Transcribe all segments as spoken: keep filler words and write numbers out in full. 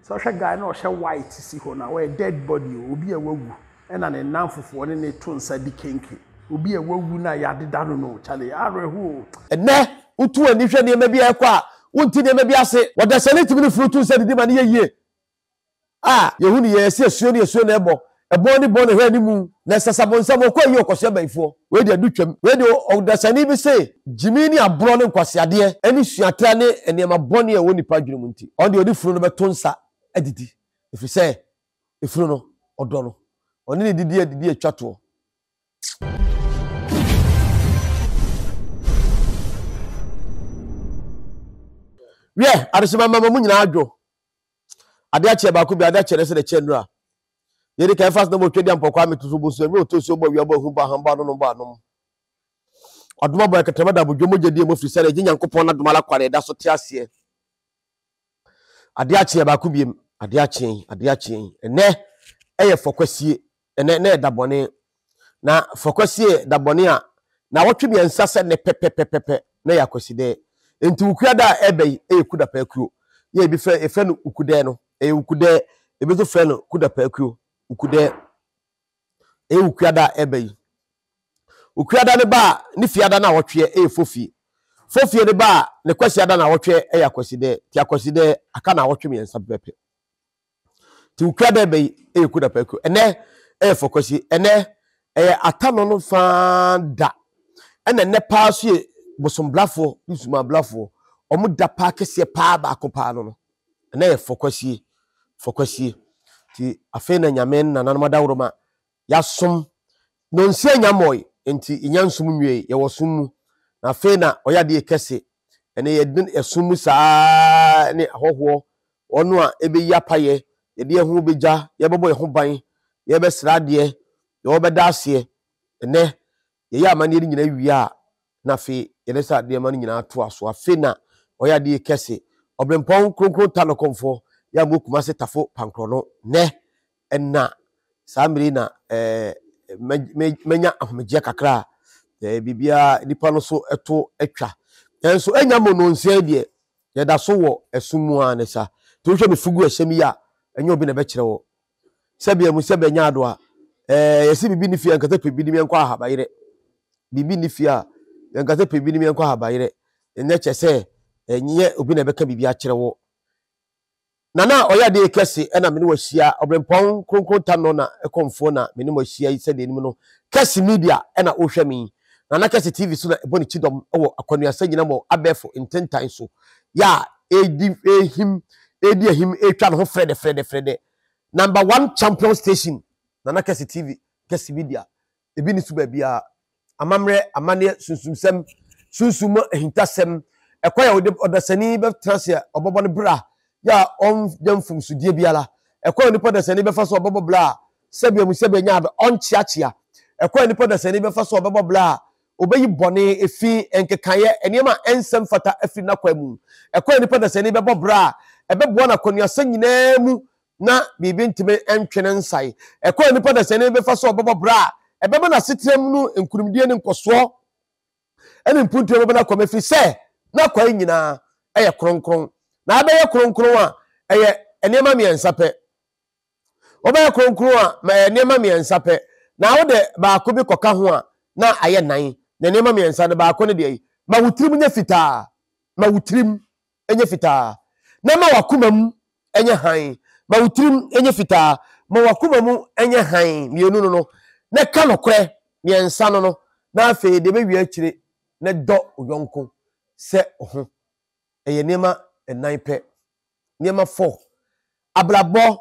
So she guy no she white si ho na we dead body obi a wagu e na ne nanfofo ne ne to nsa di kenke obi a wagu na ya deda no no chale arehu ene utu ani hwe ne ma bi ekọ a wonti ne ma bi ase woda sanity bi frutu nsa didi ma ne yeye ah yehu ne ye se asuo ne asuo na ebo ebo ni bo ne hwe ni mu na sasabonsa mo kwa yi okoso baifo we de adutwam we de woda sani bi se jimi ni abro ne nkwase ade ani suatra ne enema bone e woni pa dwene mu nti on de odi furu no beto nsa adidi if say efuru no odo no oni ne didi adidi atwato we aresema mama mu nyina adwo ade ache ba ko bi ade ache ne se de chenura yeri ka fast no mo twedi ampokwa metuso bosu mi otoso bo wi abo hu ba hamba no no ba no aduma boy katama da bodwo mogedi mo firi sare nyankopon na duma la kware da so te ase ade ache ba ko bi ade ache ade ache ene eye fokwasie ene na da bone na fokwasie da bone a na wotwe bi ensa se ne pepepepepe na yakwaside enti ukuada ebe e kuda pa akuo ye bi fe efe no ukude no e ukude ebe so fe no kuda pa akuo ukude e ukuada ebe ukuada ne ba ne fiada na wotwe e fofi fofi ne ba ne kwasiada na wotwe e yakwaside ti yakwaside aka na wotwe mi ensa pepe ti ukuada ebe e kuda pa akuo ene e fokwasi ene e atano no fanda ene ne paaso e bosomblafo bisuma blafo omu da pa kese pa ba ko pa no no na ye fokwasi fokwasi ti afe na nyame na nanoma dawroma ya som no nse nyamoy enti inyansum nwie ye wosum na afe na oyade ye kese ene ye din esum saa ne ahoho onu a ebe ya paye ye de hu beja ye bebo ye ho ban ye be srade ye obeda ase ene ye ya amane nyina wiya na fe yele sa de man nyina to aso afe na oya de kese obrempon kronkron Tano Komfor ya mokuma se tafo pankro no ne enna samiri na eh menya ahmeje kakra eh bibia nipa no so eto etwa enso enya mono nsia de ye da so wo esumu an sa to hwe me fugu ahyemi ya enya obi na be kire wo sebia mu sebe nya ado a eh yesi bibi ni fia nkata pe bibi ni menkwa habayire bibi ni fia yankata pe bibi ni menkwa habayire enye chese enye obi na beka bibi a kire wo nana oya de kese ena me ne wahia obrempon kronkron Tano na Komfor na me ne wahia yi se de nim no Kesse media ena o hwe mi nana Kesse T V so na eboni chidom ewo akwanua sagina mo abefo intentan so ya edi ehim edi ehim etwa no ho frede frede frede number one champion station nana Kesse T V Kesse media ebi ni suba bia amamre amane sunsumsem sunsum ehintasem ekoya odasani be transia obobo ne bra ya on demfum sudie biala ekoya ni podasani be faso obobo bla sebia mu sebia nya on chiachia ekoya ni podasani be faso obobo bla obeyi bone efi enkekaye eniema ensem fata efi na kwamu ekoya ni podasani be bobra ebebo na konua sanyina mu na bibi ntime entwene nsai ekoya ni podasani be faso obobo bra ebebe na sitrem nu enkurumdie ne nkoso ene mpuntu ebebe na komefi se na kwa nyina eye kronkron na abeye kronkron a eye enema miensa pe obeye kronkron a ma enema miensa pe na wode ba ko bi koka ho a na aye nan na enema miensa de ba ko ne de ma wutrim nya fita ma wutrim enye fita na ma wakumam enye han ma wutrim enye fita ma wakumam enye han mienu no no na kanokre miensa no no na afi de be wi akire na do oyonko se ho eye nema enan pe nema four ablabo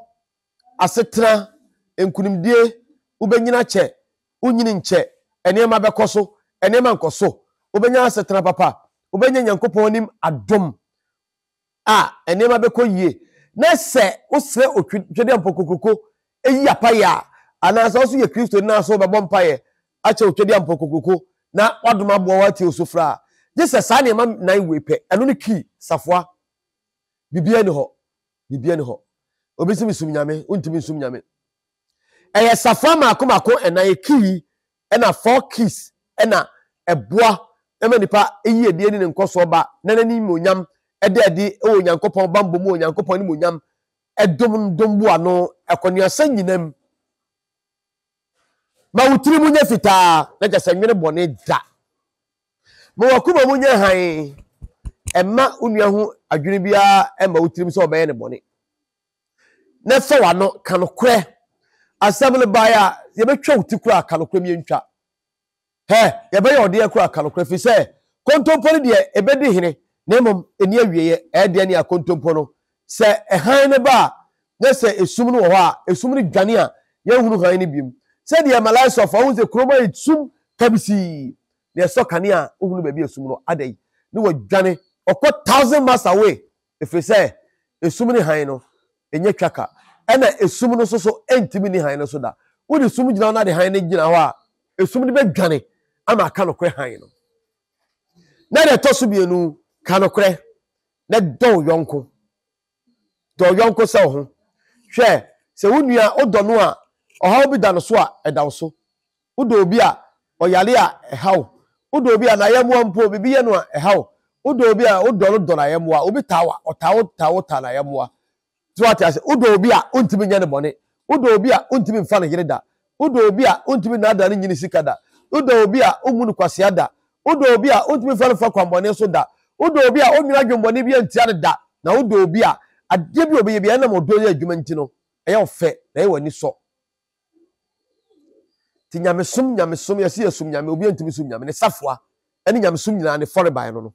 asetra enkunimdie ubenyina che unyini nche enema bekoso enema nkoso ubenya asetra papa ubenya nyankopon nim adom a enema bekoyie na se usre otwede ampokokoko eyi apaya ana so so ye Kristo na so be bompaye ache otwede ampokokoko na wadoma bo wati osofra Jesus sa ne ma nan wepe eno ne ki safwa bibia ne ho bibia ne ho obisimi sum nyame untimi sum nyame eye safwa ma akomako enan ki ena four keys ena eboa ema nipa eyi edie ni nkoso ba nanani monyam ede ade o nyankopon bambo mu nyankopon ni monyam edom dombu ano ekoniasa nyinam ma wutiri munye fita na jase nwene bone da ma wakuma munye han emma unua hu adwene bia emma wutirim so obeye ne bone na fa wano kanokre asem le baya ye betwa wutikura kanokre mi ntwa he ye be ye ode kura kanokre fi se kontompo de ebedi hene na mom eni awieye e de ne akontompo no se ehan ne ba na se esum no wo ha esum ne dwane a ye hunu han ne biem se de malai so fa unze kroma esum kabisi ne so kane a hunu ba bi esum no adai ne wo dwane okọ thousand miles away if we say esum ne han no enye twaka ena esum no so so entimi ne han no so da wo de sum gina na de han ne gina ho a esum ne be dwane ama aka no kre han no na de to so bienu kanokre na do yonko do yonko se ho hwe se wonua odo no a ohaw bi da no so a edaw so odo obi a oyale a ehaw odo obi a na yemo mpo bibi ye no a ehaw odo obi a odo no do na yemo a obi tawa otawo tawo ta na yemo a so ati ase odo obi a ontimi nya ne bone odo obi a ontimi mfa ne yereda odo obi a ontimi na ada ne nyini sikada odo obi a omunu kwase ada odo obi a ontimi fa fa kwambone so da odo obi a onwira dwumbone bi antia ne da na odo obi a ade bi obi bi na modo ye adwuma nti no eye ofe na ye wani so ti nyame sum nyame sum ye se sum nyame obi antimi sum nyame ne safoa ene nyame sum nyina ne fore ban no no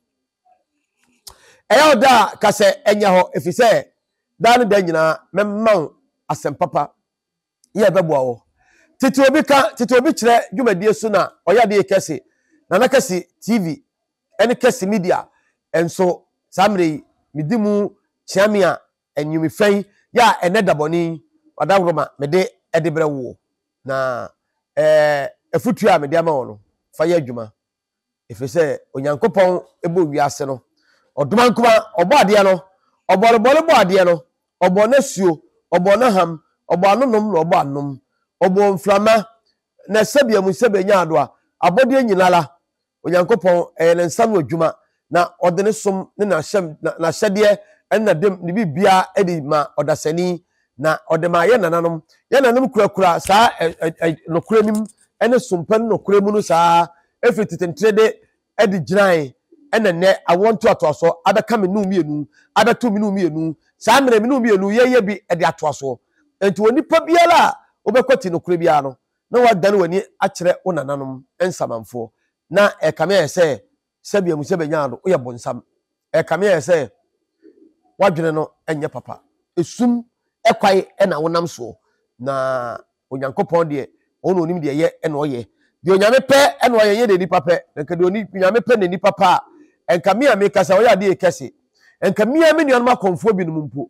eye oda ka se enya ho efise da ne da nyina memma asem papa ye bebo wo titi obi ka titi obi kire dwumadie so na oyade ye Kesse na na Kesse T V ene Kesse media enso samre midimu chiamia enyumi fen ya ene daboni wadawroma mede edebre wo na eh efutu a mede ama wono fa ya adwuma efese onyankopon ebo wiase no odoma nkoma obo ade no obolo bolo bo ade no obo na suo obo na ham obo anonom na obo anom obo mframa na sabia mu sabenya ado a abode nyinala onyankopon eh ne nsam adwuma na odene som ne na hyem na hyede enna dem ne bibia edi ma odasani na odema ye nananom ye nanom kura kura saa nokura nim ene sompan nokura mu no saa efititentrede edi giran ene ne awonto atoaso abeka me nu mienu abeto me nu mienu saa mere me nu mienu ye ye bi edi atoaso enti onipa biala obekoti nokura bia no na wadane wani akire onananom ensamanfo na ekame ese sebia mu sebenya ado oye bonsam ekame ese wadwene no enye papa esum ekwai ena wonam so na onyankopon de ono onim de ye ena oye de onyame pe ena oye ye de ni papa enka de oni onyame pe ne ni papa enka me ameka sa oya de Kesse enka me ame ni onma konfo bi no mpo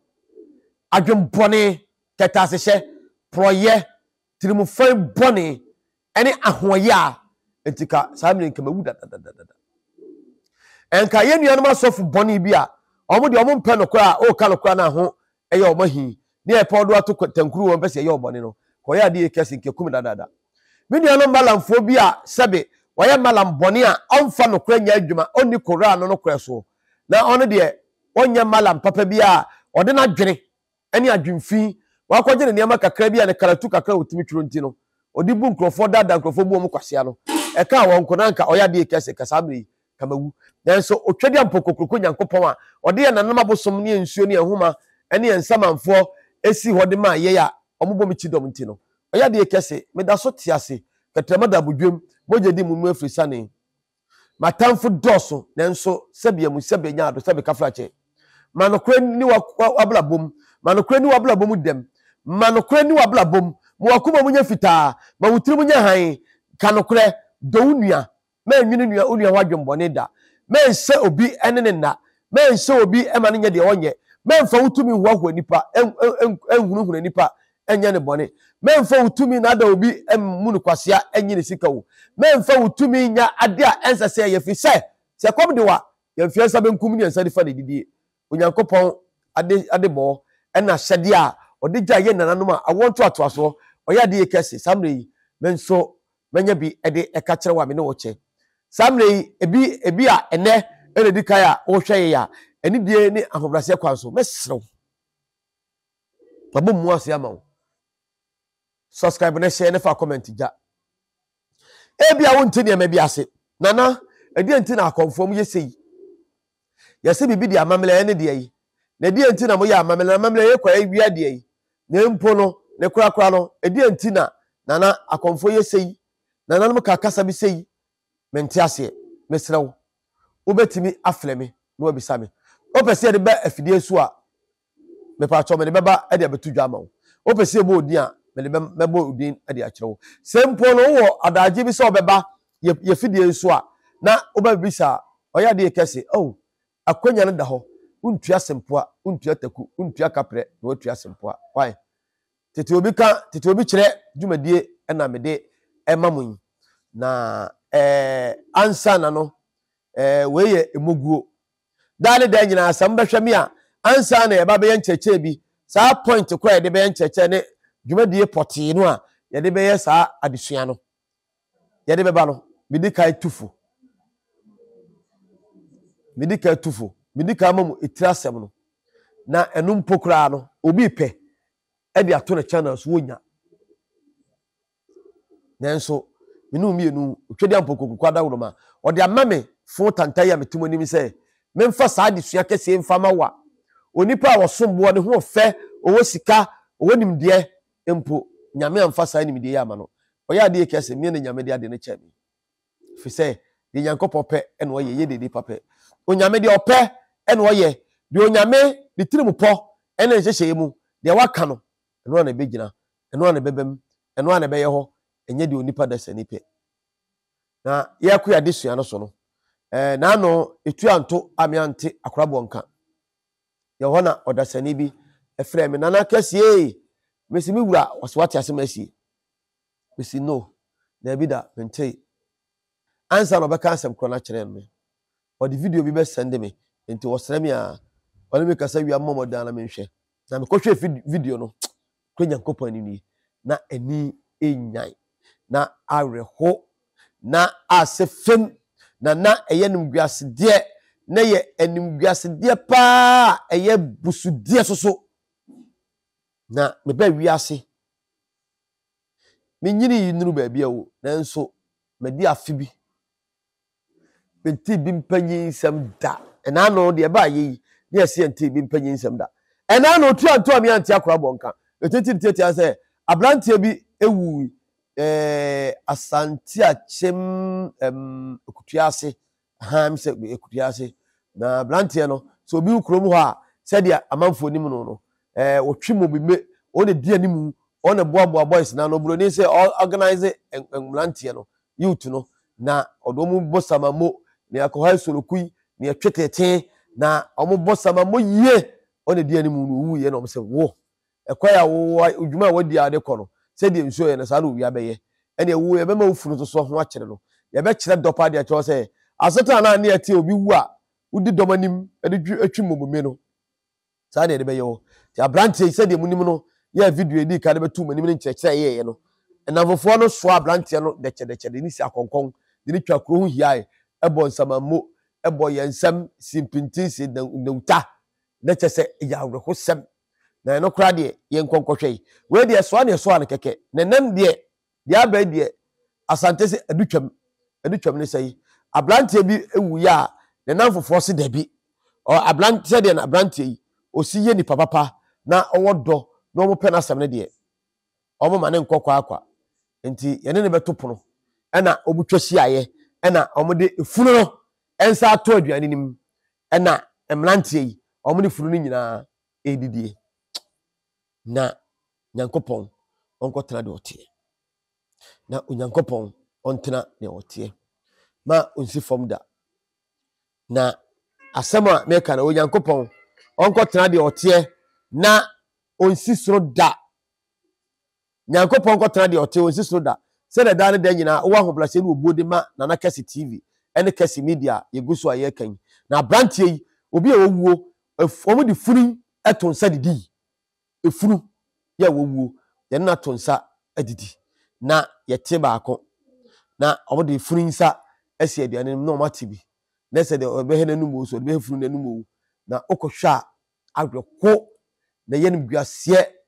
adwempone ketasehye proye tirimu fan bone ene ahoye a entika samre enka mawu da da da da enka ye nuanum asofu bone bi a omo de omo mpe nokora o ka nokora na ho eye omahi ne e podo ato tankuru won pese eye obone no ko ya de Kesse nke kum da da da me nuanum malamfo bi a sebe waye malam bone a onfa nokora nya adwuma oni kora no nokora so na ono de onya malam papa bi a ode na dwene ene adwemfi wakọje ne niam kakra bi a ne karatu kakra otimi twiro nti no odi bu nkrofo dada nkrofo bu omu kwasea no e ka won ko nanka oya de Kesse kasamre kamawu nanso otwade ampokokoko nyankopon a ode ye nanam abosom ne nsuo ne ehuma ene ensamanfo esi hode ma ye ya omubom chidom nti no oya de Kesse meda so tiase katramada abudwem mojedi mu afri sane matamfo doso nanso sebia mu sebenya ado sebe kafrache manokre ni wablabom manokre ni wablabom dem manokre ni wablabom mo wakuma munya fita ma wutiri munya han kanokre do unua ma nwini nua unua wadwombone da ma nse obi ene ne na ma nse obi ema ne nya de onye ma mfa wutumi huahua nipa enhunu hunu nipa enye ne bone ma mfa wutumi na da obi emmunu kwasea enye ne sika wo ma mfa wutumi nya ade a ensase ye fi se se kom de wa ye fiansa benkum ne ensa difa ne didie onyankopon ade ade bo ena hyede a odija ye nananom a awonto atoaso oya de Kesse samre menso menya bi ede eka kire wa me ne wo che samre ebi ebi a ene ene dikaya wo hwe ya eni die ni ahobrase kwanso mesrew Mabo mu ase ama wo. Subscribe na share na fa comment ja. Ebia wo ntini ema bi ase. Nana, edi enti na akonfo ye sei. Ye se bibi di amamele ene de yi. Na edi enti na mo ya amamele na amamele ye kwa ewia de yi. Na mpo no, ne kura kura no, edi enti na nana akonfo ye sei. Nana no ka kasa bi sei. Mente ase, mesrew. Obetimi afle me, no obisa me. Opese de ba afidie so a me pa cho me de beba e de abetu dwama wo. Opese ebo odin a me de mebo odin e de akire wo. Sempo no wo adaje bi so obeba ye fidie so a na oba bisa oya de Kesse oh akonya no da ho untua sempo a untua taku untua kapre na otua sempo a why tete obi ka tete obi kire dwumadie e na me de emamun na eh ansa na no eh weye emoguo dale da nyina asam behwe me a ansa na ye ba be yencheche bi sa point kwa ye de be yencheche ne dwumadie poti no a ye de be ye sa adesua no ye de be ba no midika tufu midika tufu midika mamu itirasem no na enum pokura no obi pe e de ato na channels wonya nanso minu mienu otwedi ampokoko kwada wuroma ode amame fo tantai ya metimoni se memfa saa adesua Kesse mfa ma wa onipa a wosombo ne ho fe owo sika owo nimde empo nyame amfa saa nimde ya ma no oya de Kesse me ne nyame de ade ne chemi fi se de Nyankopɔ pɛ ene oye ye de papɛ onyame de opɛ ene oye de onyame de tirimpo ene nhyehyɛ mu de waka no eno na begina eno na bebem eno na beye ho enye de onipa da sanipe na ye ko ya desua no so no eh na no etu anto amiante akorabo nka ye ho na odasani bi efre me nana Kesse e mesi mi wura waswati asemasi mesi no na bi da mente ansa no beka asem krona kire me o di video bi be send me enti wosre me a wale me kasa wi ammo modan na me hwe na me kohwe video no ko Nyankopɔ ani ni na ani enyan na areho na asefem na na eye nimguase de na ye animguase de pa eye busudie soso na me ba wiase me nyini yinuru ba bia wo nanso me di afi bi benti bi mpanyin sam da ena no de ba yi ne ase enti bi mpanyin sam da ena no tu anto ami anti akora bonka etiti titi ase abrantie bi ewu eh asanti achem em ekutuase ha mi se ekutuase na abrantie no so obi ukrom ho a se dia amanfo nim no no eh wotwe bi me o ne di animu o ne boa boys na no bro ni se organize abrantie no youth no na odomu bosama mo ne akoha sorokui ne atwetete na omo bosama mo yie o ne di animu no wu ye na omo se wo ekoya wo udwuma wadi ade kono se di nso ye na sa no wi abeye ene wu ye be ma ufunu to so ho akere no ye be kire dopa de cho se asota na na ete obi wu a udi domanim ede atwi momome no sa de be ye wo ti abrantie se de munim no ye video edi ka de betu manim ne kire ye ye no enavofo no so abrantie no de kede kede ni si akonkon de ni twa kro hu hiae ebo nsamammo ebo yensam simpintin si nauta na chese ya awreho sem na no kra de ye nkonkohwe we de so na so an keke na nam de de aba de asante se adutwam adutwam ne sei abrantie bi ewu ya na namfofo se da bi o abrantie de na abrantie yi osi ye ni papa na owodo na omo pena asem ne de omo mane nkokwa akwa enti yene ne beto pono ena obutwasi aye ena omo de efunu no ensa ato aduane nim ena emrantie yi omo de funu ni nyina edidie na Nyankopɔn onkotena de otie na Onyankopɔn ontena de otie ma onsi fom da na asema meka na Onyankopɔn onkotena de otie na onsi soro da Nyankopɔn onkotena de otie onsi soro da se na da ne da nyina wo ahoblase ne obode ma na Kesse T V ene Kesse Media yeguso aye kan na brantie yi obi e wowuo omo de funu etonsa didi efunu ya wowuo ye na tonsa adidi na yete baako na omo de funu nsa esi aduane no ma tibi na se de obehe nanum so de funu nanum na okohwa agweko na ye nim guase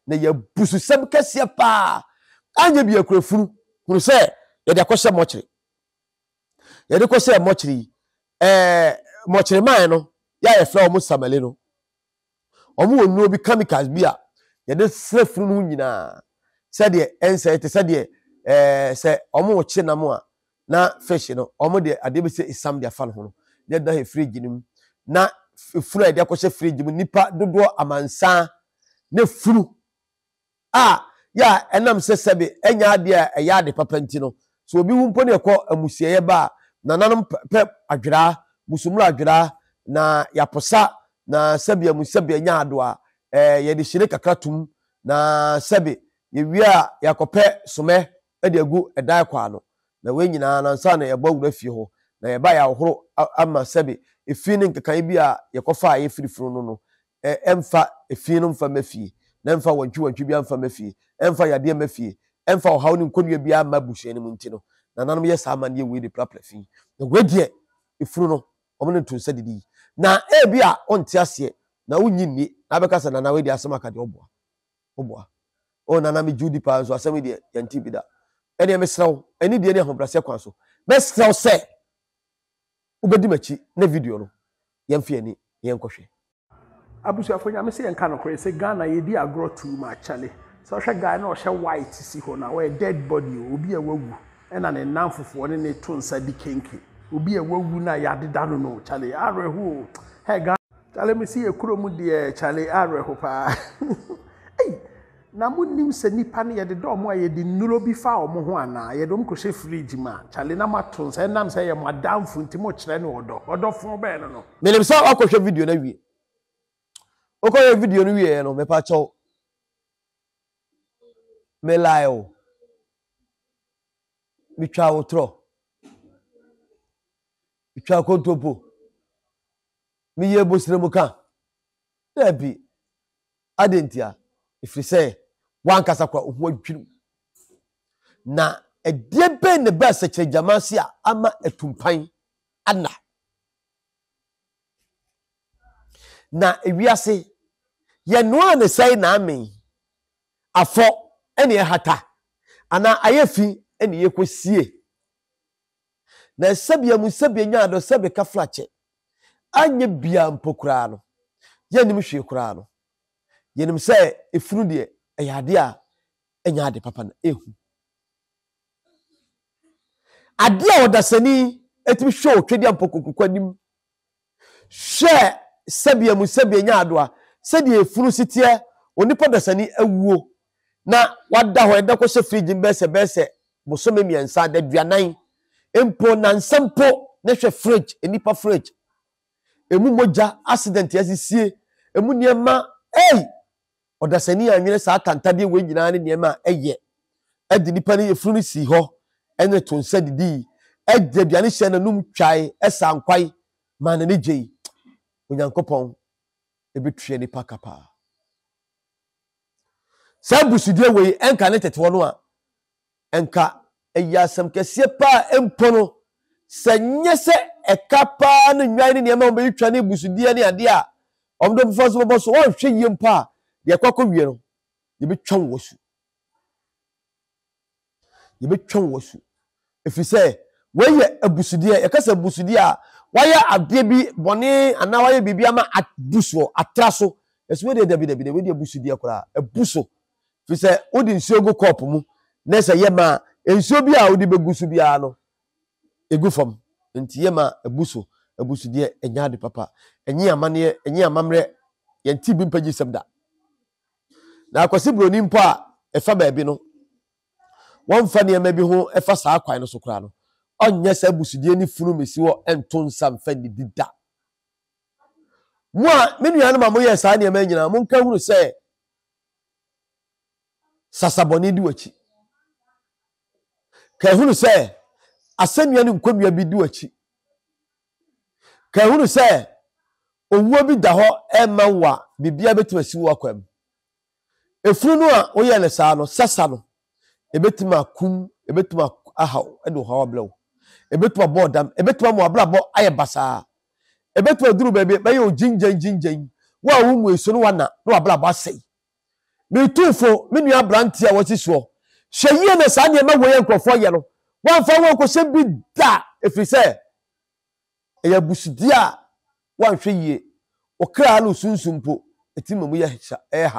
na ye busu sem kese pa anya bi akurafunu kunu se ye de akose mochiri ye de kose mochiri eh mochiri man no ya ye fla omo samale no omo wonu obi chemicals bi a ye de srefunu no nyina se de ense te se de eh se omo chi na mo a na fish no omo de ade be se isam de afa no ho de da he fridge nim na funu e de akose fridge mu nipa dodo amansa na funu ah ya enam se sebe enya ade a eya ade papa nti no so obi wu mpo ne ekọ amusieye ba na nanom pe adwira musumura adwira na yaposa na sebe amusebe enya ado a eh ye de hire kakratum na sebe ye wi a yakope some e de agu edai kwa no na we nyina na nsa na ye bawura fie ho na ye ba ya ohoro ama sebe efi ne nkekan bi a yekofa a ye firifuru no no eh emfa efi no mfa mafie na emfa wantwi wantwi bi amfa mafie emfa yade mafie emfa ohaw ne nkonua bi ama buhye ne munti no na nanom ye sa man ye we de plapla fi na we de efuru no omo ne to sadidi na e bi a onte ase na wunyi ni na bekasa na na we de asema ka de oboa oboa o na na me judi pa so asema de yanti bi da ene me sraw ene de ne ahobrase kwan so me sraw se ubedi machi na video no yemfi ani yenkohwe abusuafo nyame se yenka no kore se Ghana ye di agro too much chale so hwe guy na o hwe white si ho na we dead body obi a wagu ena ne nanfofo ne ne to nsa di kenke obi a wagu na yadeda no no chale areho he ga chale me si ekuro mu de chale areho pa ei na munim se nipa ne ye de do mo a ye di nulo bi fa o mo ho ana ye do mko hwe fridge ma chale na mato nsa enam se ye madamfo ntimo kire ne odo odofo be no no menim sa akohwe video na wie okoye video no wie no me pa chaw me layo mi twa wotro mi twa kontopo mi ye bosire muka debi adentia ifri say wan kasa kwa ohu adwinu na edie be ne ba sekire jamasi a ama etumpan ana na ewiase ye noa ne sai na amen afo ene hata ana ayefi ene yekosie na sabia mu sabia nya do sabe ka flache anye bia mpokura no ye nim hwe kura no ye nim se efunu de eyade a enya ade papa na ehu ade a odasani etimi hwe otwedi mpokukukwa nim hwe sabia mu sabia nya do a sedi efunu sitie onipa dasani awuo na wada ho eda ko se fridge mbese bese bosome miensa da duanan empo na nsampo na hwe fridge enipa fridge emu moja accident yasisie emu niema ei odasani anwene sa tantade we nyina ne niema eye edi nipa ne efunu si ho ene to nsa didi ede duane hye na num twai esa nkwai ma na ne gye onyankopon ebetwe ni pakapa sabusudie we enka ne tete wono a enka eyasam kese pa empono sanyese ekapa ne nwan ne niam ombe twa ne busudie ne ade a omdo befo boso won hwe yiem pa de kwakọ wie no ye betwan wosu ye betwan wosu efise we ye abusudie yakasa abusudie a waya ade bi bone ana waya bibia ma abuso atraso eswe de dabi dabi we de abusudie kora abuso fise odi nsuo go cup mu na se ye ma nsuo bi a odi begusu bia no egu fam nti ye ma abuso abusudie enya de papa enyi amane enyi amamre ye nti bi mpagi semda na akwasi broni mpo a efa ba bi no won fa ne ma bi ho efa saa kwan no so kora no onye sa abusudie ni funu mesi wo ento nsam fa ni dida mo a me nua no ma mo ye saa ne ma nyina mo nka hunu se sasaboni di wachi ka hunu se asanua ni nkonua bi di wachi ka hunu se owuo bi da ho e ma wa bibia betima si wo akwam efunu no a wo ye le saa no sasa no ebetima kum ebetima ahaw e do hawa blew ebetima bodam ebetima mo ablabo aye basa ebetima duru bebe be yo jinjan jinjan wa wo mu eso no wana no ablabo asai me tufo me nua brantia wati so hweye na saa ne ma wo ye nkrofo ye no wan fa won ko se bi da efiri se eya busidi a wan hwe yie okra no sunsumpo etimamu ye eha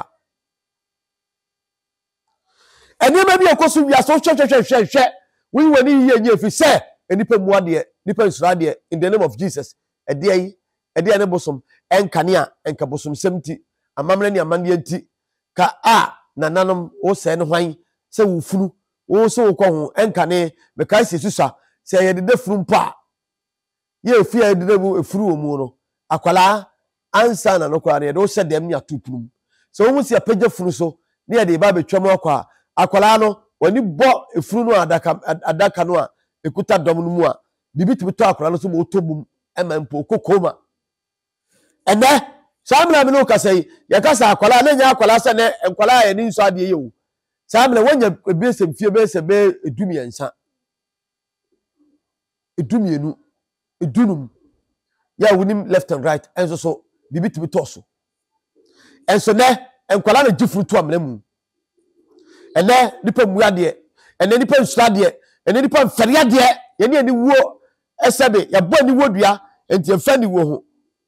eni ma bi okoso wi aso hwehwehwehwe wi wani yie nye efiri se enipa mu ade nipa nsura ade in the name of Jesus ede yi ede ne bosom enkane a enka bosom semti amamre ne amane enti ka a nananom wo se ne hwan se wo funu wo se wo kɔ ho enkane me kai se susa se ye de funu mpa ye efi ye de bu efuru wo mu no akwala ansa na no kwa ne de wo se dem ne atupum se wo se apagya funu so ne ye de ba betwam akwa akwala no wani bɔ efuru no adaka adaka no a ekuta dom no mu a bibi tibito akwala no so mo tobum ema mpo kokoma ene samna me no kasai ya kasa akwala na nya akwala se ne enkwala ya ni nso ade ye wo samna wonya ebesem fie bese be edumi ensa edumi enu edunum ya wonim left and right enso so bibi tibito so enso ne enkwala na gifuru to amna mu ene nipa mu ade ene nipa nsu ade ene nipa mfere ade ye ne ani wuo esebe ya bɔ ni wodua enti efa ni wo ho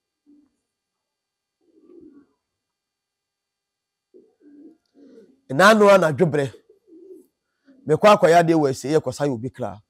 na no na dwobre me kwa kwa ya de we se ye kosa obi kra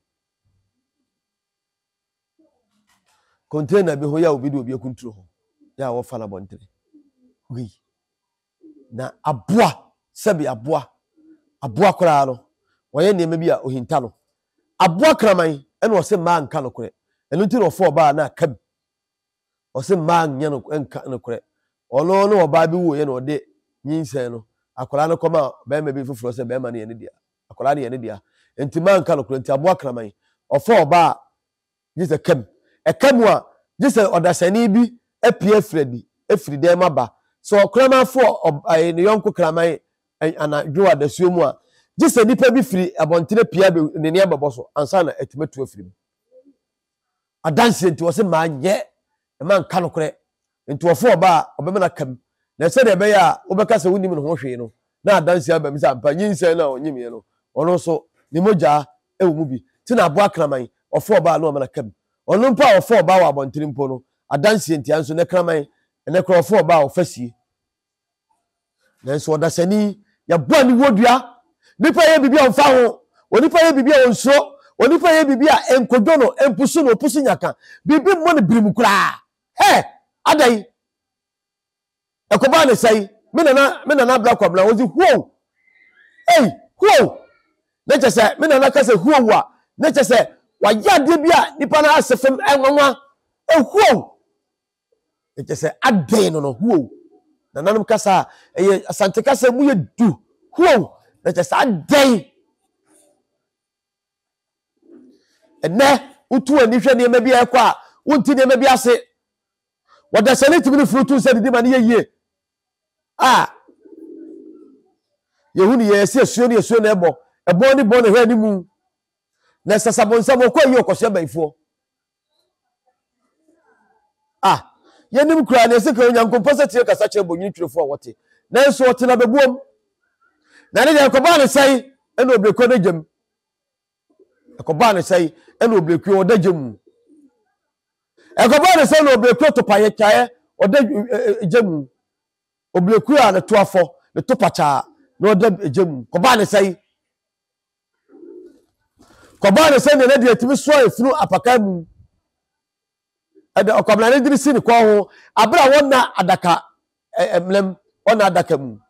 container bi ho ya obi de obi akunturo ho ya wo fa na bontere wi na aboa sebi aboa aboa kra no wo ye neme bi a ohinta no aboa kraman ene wo se ma nka no kore enu ti no fo ba na kam wo se ma nya no nka no kore ono no oba bi wo ye no de nyinsen no akola no koma be ma bi fufuro se be ma ne ye ne dia akola ne ye ne dia enti man ka no kro enti aboa kraman ofo oba jise kem e kem a jise odasani bi apie fredi efri dem aba so kraman fo ne yonko kraman ana dwo adasuo mu a jise nipa bi firi abontire pia be ne ne ababo so ansa na etimetu afiri adanse enti wo se ma nye e man ka no kro enti ofo oba obema na kam na se de be ya obeka se wonim no ho hwe no na adanse aba mi sa ampa nyinsen na onyimie no ono so ni moja e wo mu bi ti na abo akraman ofo oba na o mana kam ono mpa ofo oba wa abontiri mpo no adanse enti anso ne kraman ne kro ofo oba o fasie na so odasani ya bo ani wodua nipa ye bibia onfa ho onipa ye bibia onso onipa ye bibia enkodo no empusu no opusu nyaka bibi mo ne birim kura he adai ekoba ne sai me nana me nana bra kwabla wozi huo ei huo ne chese me nana kase huo wa ne chese wa yade bia nipa na asefem enwanwa e huo ne chese adai no no huo nananum kasa eye asante kasa mu ye du huo ne chese adai ene utu ani hwe ne ma bia ekwa wonti ne ma bia se wada saniti bi frutu se didi ma ne ye ah yehuni ye se suo ne suo na ebo ebo ni bo ne hwe ni mu na sasabonsam okwa yi okoshe baifo ah yenim kura ne se ka onyankompo se tie kasa che bonyin twirefo wote na nso wote na bebuom na ne yakoba ne sai ene obreko na gem yakoba ne sai ene obreko oda gem yakoba ne sai no obreko to paye kae oda gem obleku a ne toafo ne topacha no da ejemu koba ne sai koba ne sai ne na de atimi so efunu apaka mu ade okwamla ne diri sini kwa ho abra wona adaka emlem wona adaka mu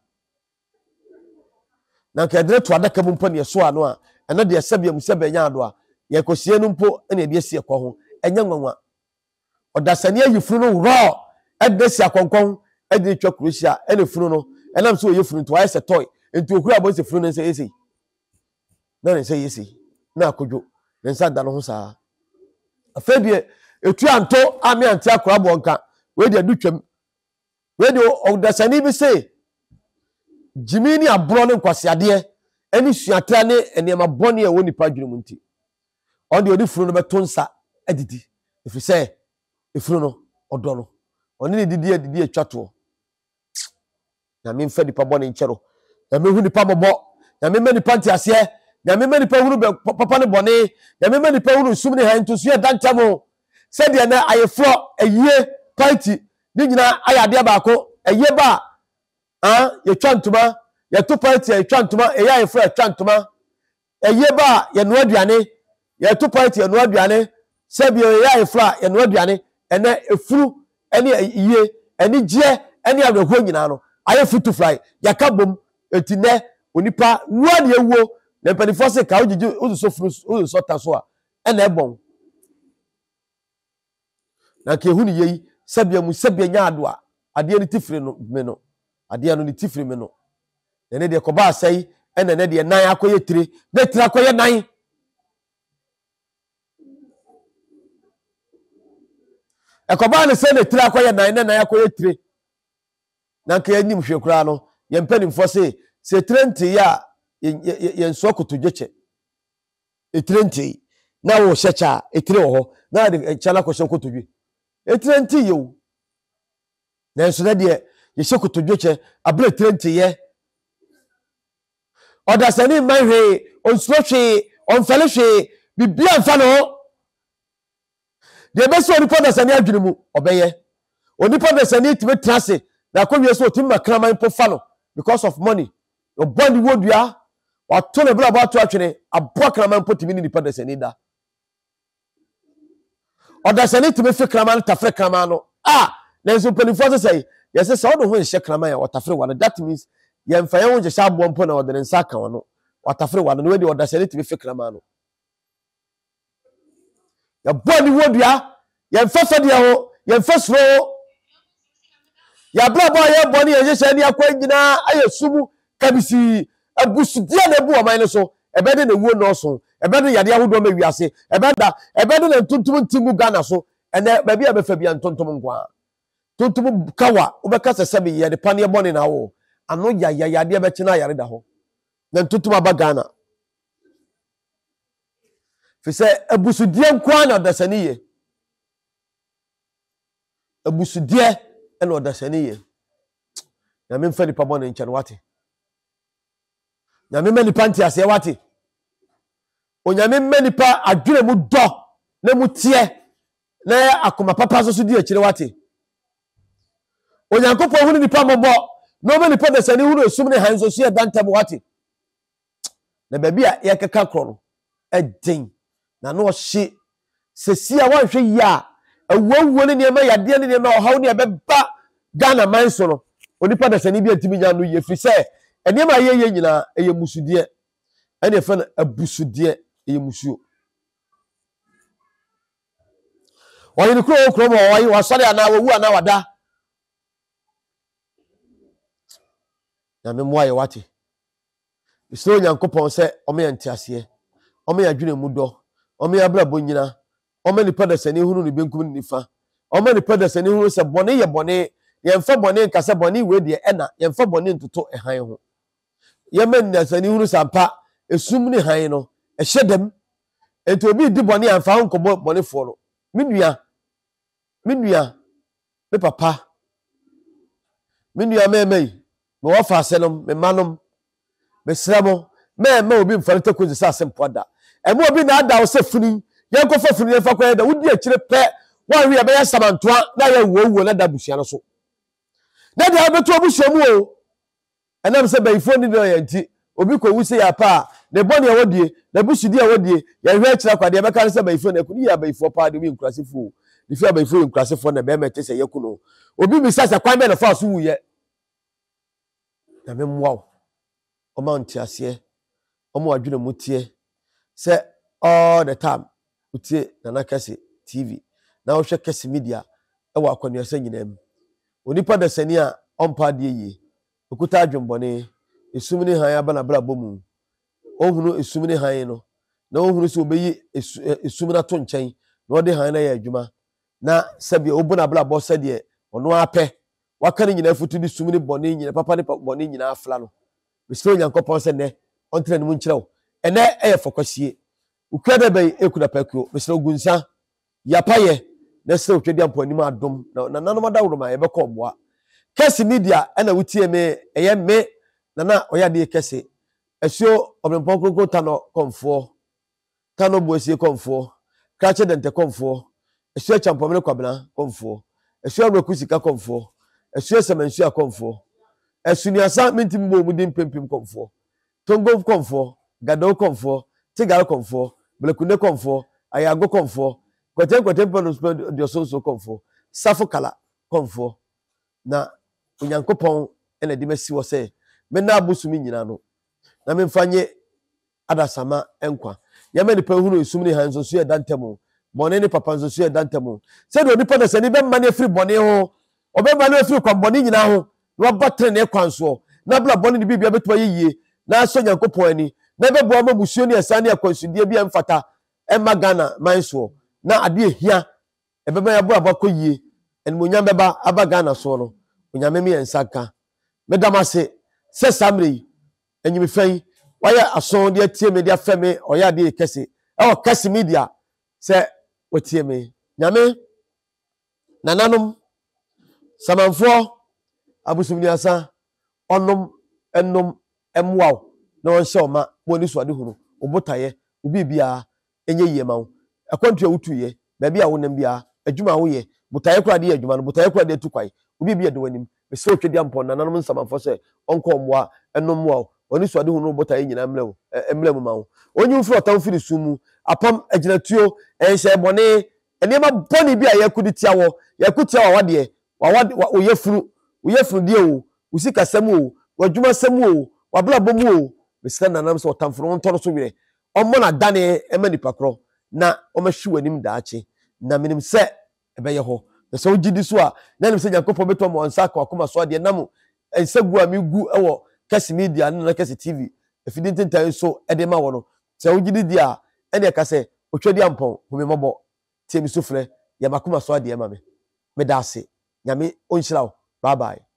na ka dire to adaka mu mpo ne so ano a ena de sebia mu sebe nya ado a ye kosie no mpo ene de sie kwa ho enya nwanwa odasani ayifunu no ro ede si akonkon edi twa krusia ene funu no enam so ye funu to aye se toy enti okura abo se funu no se yesi na ne se yesi na akodwo ne nsa da no ho saa afebie etu anto ami anti akora abo nka we de adutwam we de odasani bi se jimini abro ne nkwasiade eni suatra ne enema boni e woni pa dwunu nti on de odi funu no beto nsa adidi efri se efunu no odo no oni ne didi adidi atwato na me mfa dipa bɔ ne nkyero nyame hu nipa bobo nyame ma nipa ntiase nyame ma nipa hu papa ne bone nyame ma nipa hu sum ne han to so ye dantamo se de na ayefro ayie party ni nyina ayade baako ayie ba ah ye twantuma ye to party ye twantuma eya ayefro ye twantuma ayie ba ye no aduane ye to party ye no aduane se bi eya ayefro ye no aduane ene efuru ene ayie ene gye ene aweho nyina no ayefu to fly yakabom etine onipa wua ne ewuo na mpanifo se ka ogigi uzo furu uzo sota so a ena ebon na ke hu ni yeyi sabia mu sabia nya ado a ade ni tifiri no me no ade no ni tifiri me no ene de koba asai ena ne de nan akoye tire de tire akoye nan e koba ne se ne tire akoye nan ne nan akoye tire na ke anyim hwekura no ye mpanimfo se se trenti ya ye nso kotodweche e trenti na wo hyecha e tire wo ho na de chala ko hye kotodwe e trenti yo na nso na de ye hye kotodweche abra trenti ye oda sani manhwe onsuro hwe onfele hwe bibia mfa no de be so onipa da sani adwene mu obeye onipa da sani time trase na akɔwie so otimma kraman pofa no because of money o bond wodua wato ne bla bato atwene aboa kraman potimi ni nipa desani da o desani timi fe kraman tafre kraman no ah na nso panifo se yes se odo ho nhye kraman ya watafre wa that means ye mfa ye ho je sha abo mpo na o de nsa ka no watafre wa no we de o desani timi fe kraman no ya bond wodua ye mfa fa de ho ye mfa suro ya bla boy ye boni ye hye ni akwa nyina ayesumu kabisi abusudie na bu oman so ebede na wuo no so ebede yade ahodo ma wiase ebeda ebede na tuntum ntimu Ghana so ene ba bia be fa bia tuntum nkwa tuntum kawa obeka sesebi ye de pane boni na wo ano ya ya yade be kina yare da ho na tuntum aba Ghana fi se abusudie nkwa na dasaniye abusudie ene odasaniye na me mfa ni pabon nchen wate na me mani panti ase wate onyame mani pa adwene mu do na mu tie na akoma papa so so di akire wate onyankopɔ hu ni pa mobo no mani pa dasani hu no sum ne hanzo so ye dantam wate na ba bia ye keka kro no edin na no hye sesia wanhwe ya awuwu ne ne ma yade ne ne ma ohaw ne beba Ghana man so no onipa da sani bi atimi nya no ye firi se ene ma ye ye nyina eye musudie ene fa na abusudie eye musuo oyi ni kro kro mo oyi wasore ana wawu ana wada na me mo aye wate iso nyankopon se o me ntiase o me adwene mu do o me abra bonyina o me nipa da sani hunu ni benkum ni fa o me nipa da sani hunu se bone ye bone yemfa bone nkase bone we de ena yemfa bone ntoto ehan ho yemen na sani hunu sampa esum ni han no ehyedem ento obi di bone amfa ho nkobo bone fo no menua menua me papa menua memei me wofa asenom me manom me sramo me me obi mfa ntakozi sa sempo da emo obi na ada wo se funi yenko fa funi yenfa kwa da wodi akire pe wan wi ya be samantoa na ya wuwu na da busua no so na da beto obusuamu o enam se bayifo ni no yanti obi ko wuse ya pa ne boni awodie na busudi awodie ya hwe akira kwade be kan se bayifo na kuni ya bayifo pa de mi nkurasefo ni fi bayifo nkurasefo na be mete se yakuno obi mi sasa kwan be na fa so wuye na me mwa o ma ntiase o ma adwene mutie se all the time utie na na Kesse T V na wo hwe Kesse media e wa akwanua sa nyinam onipa da sani a ompa de yi okuta adwembone esumni han abana bra bomu ohunu esumni han no na ohunu se obeyi esumna to nchen na ode han na ya adwuma na sabi obuna bra bo sade ono apɛ waka ne nyina futu di sumni bone nyina papa ne bone nyina afla no bisiro nyankopɔn se ne ontre ne mu nkyerɛw ene eye fokwasie ukada bai ekuda pakuo bisiro gunsa yapaye na se otwedi ampanim adom na nanom dawro ma ye bekɔ boa Kesse media ana wutie me eye me nana oya de Kesse esuo Obrempon Kroko Tano Komfor Tano Boesie Komfor Krache Dente Komfor esuo Champomene Kwabena Komfor esuo Abekusika Komfor esuo Semensua Komfor esuniasa mintimbo mudin pempim Komfor Tongo Komfor Gado Komfor Tigal Komfor Blekunde Komfor Ayago Komfor Kotem Kotem Ponos Diosonso Komfor Safo Kala Komfor na Onyankopon ene de mesi wo se me na abusumi nyina no na me mfanye adasama enkwa ya me nipa hunu esum ni hanso so e dantemo bone ni papa nso so e dantemo se do nipa na se ni be ma na free bone ho obe ma na free kwa bone nyina ho na batre na ekwanso na bla bone ni bibia beto yeye na so Nyankopon ani na be bo amabusuo ni esa ne akwansudie bia mfata e magana manso na ade ehia e be ma ya bo abakoyie enimonya beba abagana so no onyame me ensaka medamase se samri enyimi fan waya ason de atie me de afeme oya de Kesse e o Kesse media se otie me nyame nananom samanfo abusumni asa onom enom emwaw na won hye oma boni so ade hunu obotaye obi bia enye yie mawo akontu awutuye ba bia wonam bia adwuma wo ye botaye kura de adwuma no botaye kura de tukwai obi bia de wanim bese otwedi ampon nananom nsamanfo se onko omwa enom waw oni so ade hunu botaye nyina mlewo emlem mawo onyi mfro otan firi sumu apam aginatuo enhye bone enema boni bia yakudi tiawo yakutia wa wade wa oyefunu oyefunu die o usika semu o wadwuma semu o wabla bomu o bese nanam se otamfro ntoro so wire ommo na dane ema nipakro na omahwi wanim daache na minim se ebeye ho na so gidi so a na nim se Nyankopon beto mo onsa ka akoma so ade nam ensegu a migu ewo Kesse media na Kesse T V efidi ntentan so ede ma wo no se wo gidi dia ene ka se otwedi ampon humi mobo tie mi sufre ya makoma so ade ma me me da ase nyame onhyira wo bye bye.